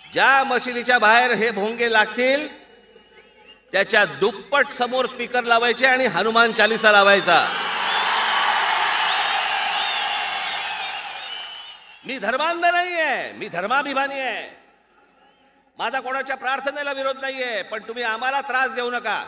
ज्या मशिदीच्या बाहेर हे भोंगे लागतील त्याच्या दुप्पट समोर स्पीकर लावायचे आणि हनुमान चालीसा लावायचा। मी धर्मांध नाहीये, मी धर्माभिमानी आहे। माझा कोणाच्या प्रार्थनेला विरोध नाहीये, पण तुम्ही आम्हाला त्रास देऊ नका।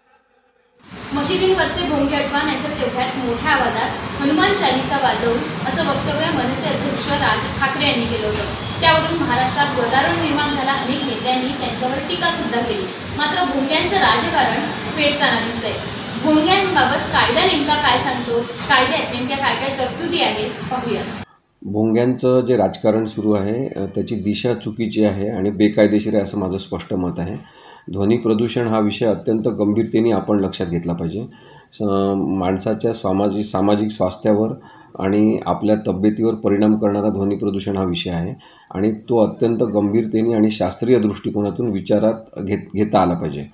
मशिदींवरचे भोंगे अटवा नाहीतर तेवढ्याच मोठ्या आवाजात हनुमान चालीसा वाजवून असं वक्तव्य मनसे अध्यक्ष राज ठाकरे यांनी केलं होतं। त्यावरून महाराष्ट्रात गदारोळ निर्माण झाला। अनेक नेत्यांनी त्यांच्यावर टीका सुद्धा केली। मात्र भोंग्यांचं राजकारण पेटताना दिसतंय। भोंग्यांबाबत कायदा नेमका काय सांगतो, कायद्यात नेमक्या काय काय तरतुदी आहेत पाहूया। भोंग्यांचं जे राजकारण सुरू आहे त्याची दिशा चुकीची आहे आणि बेकायदेशीर आहे असं माझं स्पष्ट मत आहे। ध्वनी प्रदूषण हा विषय अत्यंत गंभीरतेने आपण लक्षात घेतला पाहिजे। माणसाच्या सामाजिक स्वास्थ्यावर आणि आपल्या तब्येतीवर परिणाम करणारा ध्वनी प्रदूषण हा विषय आहे आणि तो अत्यंत गंभीरतेने आणि शास्त्रीय दृष्टिकोनातून विचारात घेता आला पाहिजे।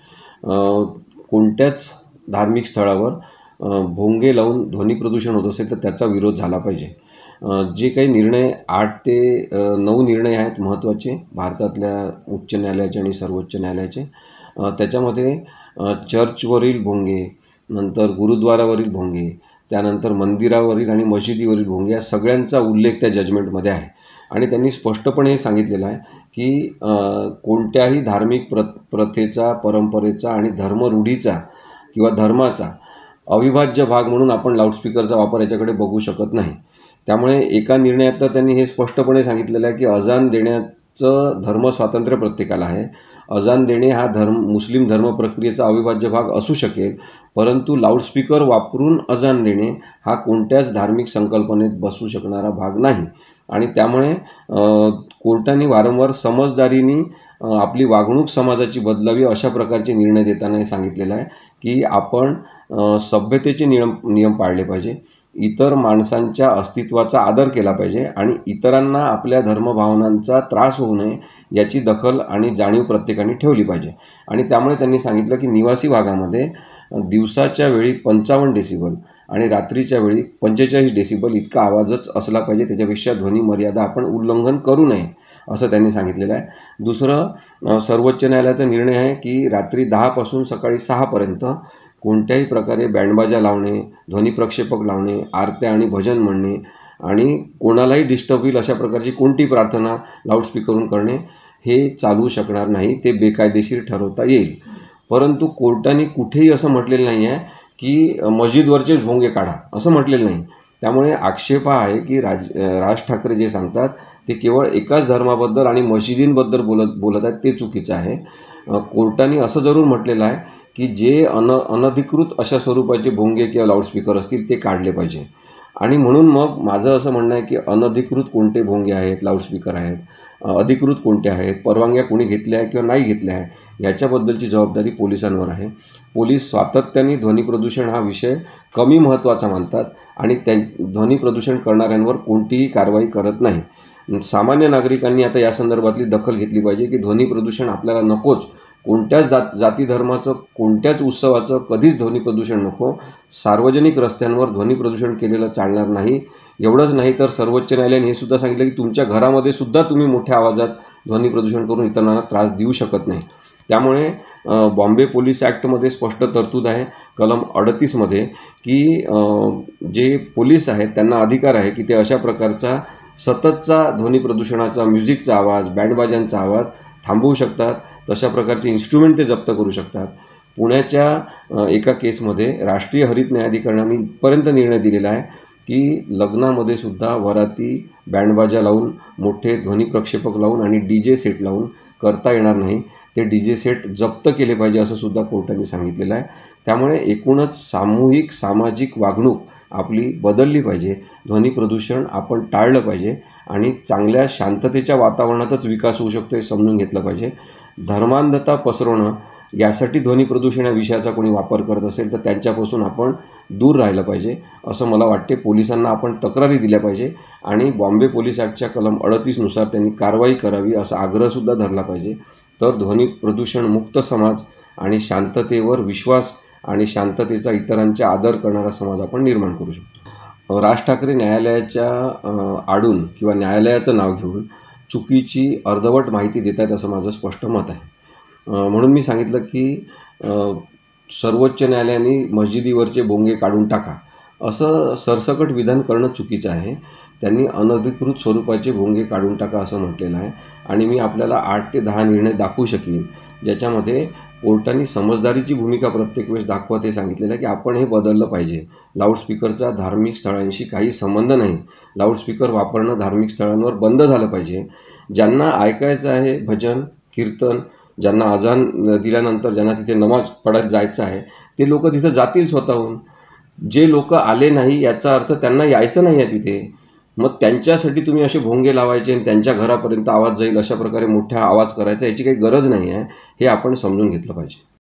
कोणत्याच धार्मिक स्थळावर भोंगे लावून ध्वनी प्रदूषण होत असेल तर त्याचा विरोध झाला पाहिजे। जे काही निर्णय 8 ते 9 निर्णय आहेत महत्त्वाचे भारतातल्या उच्च न्यायालयाचे आणि सर्वोच्च न्यायालयाचे, त्याच्यामध्ये चर्चवरील भोंगे, नंतर गुरुद्वारावरील भोंगे, त्यानंतर मंदिरावरील आणि मशिदीवरील भोंगे या सगळ्यांचा उल्लेख त्या जजमेंटमध्ये आहे आणि त्यांनी स्पष्टपणे सांगितलेलं आहे की कोणत्याही धार्मिक प्रथेचा, परंपरेचा आणि धर्मरूढीचा किंवा धर्माचा अविभाज्य भाग म्हणून आपण लाऊडस्पीकरचा वापर याच्याकडे बघू शकत नाही। त्यामुळे एका निर्णयात तर त्यांनी हे स्पष्टपणे सांगितलेलं आहे की अजान देण्याचं धर्मस्वातंत्र्य प्रत्येकाला आहे। अजान देणे हा मुस्लिम धर्म प्रक्रियेचा अविभाज्य भाग असू शकेल, परंतु लाऊडस्पीकर वापरून अजान देणे हा कोणत्याच धार्मिक संकल्पनेत बसू शकणारा भाग नाही आणि त्यामुळे कोर्टाने वारंवार समजदारीने आपली वागणूक समाजाची बदलावी अशा प्रकारचे निर्णय देताना हे सांगितलेलं आहे की आपण सभ्यतेचे नियम पाळले पाहिजे, इतर माणसांच्या अस्तित्वाचा आदर केला पाहिजे आणि इतरांना आपल्या धर्मभावनांचा त्रास होऊ नये याची दखल आणि जाणीव प्रत्येकाने ठेवली पाहिजे। आणि त्यामुळे त्यांनी सांगितलं की निवासी भागामध्ये दिवसाच्या वेळी 55 डेसिबल आणि रात्रीच्या वेळी 45 डेसिबल इतका आवाजच असला पाहिजे, त्याच्यापेक्षा ध्वनी मर्यादा आपण उल्लंघन करू नये असं त्यांनी सांगितलेलं आहे। दुसरं, सर्वोच्च न्यायालयाचा निर्णय आहे की रात्री 10 पासून सकाळी 6 पर्यंत कोणत्याही प्रकारे बँडबाजा लावणे, ध्वनी प्रक्षेपक लावणे, आरत्या आणि भजन म्हणणे आणि कोणालाही डिस्टर्ब होईल अशा प्रकारची कोणतीही प्रार्थना लाऊडस्पीकरवरून करणे हे चालू शकणार नाही, ते बेकायदेशीर ठरवता येईल। परंतु कोर्टाने कुठेही असं म्हटलेलं नाही आहे की मस्जिदवरचे भोंगे काढा असं म्हटलेलं नाही। त्यामुळे आक्षेप हा आहे की राज ठाकरे जे सांगतात ते केवळ एकाच धर्माबद्दल आणि मशिदींबद्दल बोलत आहेत, ते चुकीचं आहे। कोर्टाने असं जरूर म्हटलेलं आहे की जे अनधिकृत अशा स्वरूपाचे भोंगे किंवा लाऊडस्पीकर असतील ते काढले पाहिजे आणि म्हणून मग माझं असं म्हणणं आहे की अनधिकृत कोणते भोंगे आहेत, लाऊडस्पीकर आहेत, अधिकृत कोणते आहेत, परवानग्या कोणी घेतल्या आहे किंवा नाही घेतल्या आहे याच्याबद्दलची जबाबदारी पोलिसांवर आहे। पोलीस सातत्याने ध्वनी प्रदूषण हा विषय कमी महत्त्वाचा मानतात आणि ध्वनी प्रदूषण करणाऱ्यांवर कोणतीही कारवाई करत नाही। सामान्य नागरिकांनी आता या संदर्भातली दखल घेतली पाहिजे की ध्वनी प्रदूषण आपल्याला नकोच, कोणत्याच जाती धर्माचं, कोणत्याच उत्सवाचं कधीच ध्वनी प्रदूषण नको। सार्वजनिक रस्त्यांवर ध्वनी प्रदूषण केलेलं चालणार नाही। एवढंच नाही तर सर्वोच्च न्यायालयाने हे सुद्धा सांगितलं की तुमच्या घरामध्ये सुद्धा तुम्ही मोठ्या आवाजात ध्वनी प्रदूषण करून इतरांना त्रास देऊ शकत नाही। त्यामुळे बॉम्बे पोलीस ॲक्टमध्ये स्पष्ट तरतूद आहे कलम 38 मध्ये की जे पोलीस आहेत त्यांना अधिकार आहे की ते अशा प्रकारचा सततचा ध्वनी प्रदूषणाचा, म्युझिकचा आवाज, बँडबाजांचा आवाज थांबवू शकतात, तशा प्रकारचे इन्स्ट्रुमेंट ते जप्त करू शकतात। पुण्याच्या एका केसमध्ये राष्ट्रीय हरित न्यायाधिकरणाने इथपर्यंत निर्णय दिलेला आहे की लग्नामध्ये सुद्धा वराती बँडबाजा लावून, मोठे ध्वनी प्रक्षेपक लावून आणि DJ सेट लावून करता येणार नाही, ते DJ सेट जप्त केले पाहिजे असं सुद्धा कोर्टाने सांगितलेलं आहे। त्यामुळे एकूणच सामूहिक सामाजिक वागणूक आपली बदलली पाहिजे, ध्वनी प्रदूषण आपण टाळलं पाहिजे आणि चांगल्या शांततेच्या वातावरणातच विकास होऊ शकतो हे समजून घेतलं पाहिजे। धर्मांधता पसरवणं यासाठी ध्वनी प्रदूषण या विषयाचा कोणी वापर करत असेल तर त्यांच्यापासून आपण दूर राहिलं पाहिजे असं मला वाटते। पोलिसांना आपण तक्रारी दिल्या पाहिजे आणि बॉम्बे पोलीस ॲक्टच्या कलम 38 नुसार त्यांनी कारवाई करावी असा आग्रहसुद्धा धरला पाहिजे। तर ध्वनी प्रदूषण मुक्त समाज आणि शांततेवर विश्वास आणि शांततेचा इतरांचा आदर करणारा समाज आपण निर्माण करू शकतो। राज ठाकरे न्यायालयाच्या आडून किंवा न्यायालयाचं नाव घेऊन चुकीची अर्धवट माहिती देत आहेत असं माझं स्पष्ट मत आहे. म्हणून मी सांगितलं की सर्वोच्च न्यायालयाने मस्जिदीवरचे भोंगे काढून टाका असं सरसकट विधान करणं चुकीचं आहे. त्यांनी अनधिकृत स्वरूपाचे भोंगे काढून टाका असं म्हटलेलं आहे आणि मी आपल्याला 8 ते 10 निर्णय दाखवू शकीन ज्याच्यामध्ये कोर्टाने समजदारीची भूमिका प्रत्येक वेळेस दाखवत हे सांगितलेलं आहे की आपण हे बदललं पाहिजे. लाऊडस्पीकरचा धार्मिक स्थळांशी काही संबंध नाही. लाऊडस्पीकर वापरणं धार्मिक स्थळांवर बंद झालं पाहिजे. ज्यांना ऐकायचं आहे भजन कीर्तन, ज्यांना अजान दिल्यानंतर ज्यांना तिथे नमाज पढायला जायचं आहे ते लोक तिथं जातील स्वतःहून. जे लोक आले नाही याचा अर्थ त्यांना यायचं नाही आहे तिथे. मग त्यांच्यासाठी तुम्ही असे भोंगे लावायचे आणि त्यांच्या घरापर्यंत आवाज जाईल अशा प्रकारे मोठा आवाज करायचा याची काही गरज नाही आहे. हे आपण समजून घेतलं पाहिजे.